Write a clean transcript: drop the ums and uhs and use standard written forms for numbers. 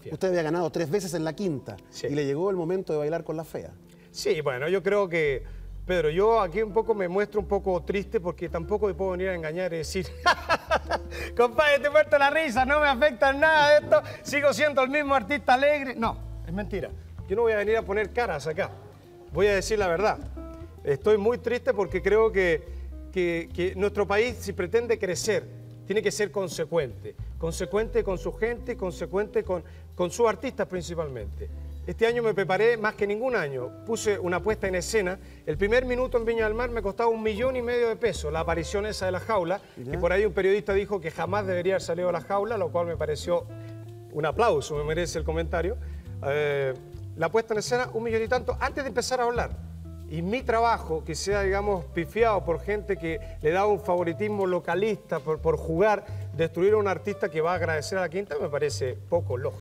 Usted había ganado 3 veces en la quinta y le llegó el momento de bailar con la fea. Sí, bueno, yo creo que, Pedro, yo aquí un poco me muestro un poco triste porque tampoco me puedo venir a engañar y decir, compadre, te he muerto la risa, no me afecta en nada esto, sigo siendo el mismo artista alegre. No, es mentira. Yo no voy a venir a poner caras acá. Voy a decir la verdad. Estoy muy triste porque creo que nuestro país, si pretende crecer, tiene que ser consecuente. Consecuente con su gente, consecuente con sus artistas principalmente. Este año me preparé más que ningún año. Puse una puesta en escena. El primer minuto en Viña del Mar me costaba 1,5 millones de pesos. La aparición esa de la jaula. Y por ahí un periodista dijo que jamás debería haber salido de la jaula, lo cual me pareció un aplauso, me merece el comentario. La puesta en escena, 1 millón y tanto, antes de empezar a hablar. Y mi trabajo, que sea, digamos, pifiado por gente que le da un favoritismo localista por jugar, destruir a un artista que va a agradecer a la quinta, me parece poco lógico.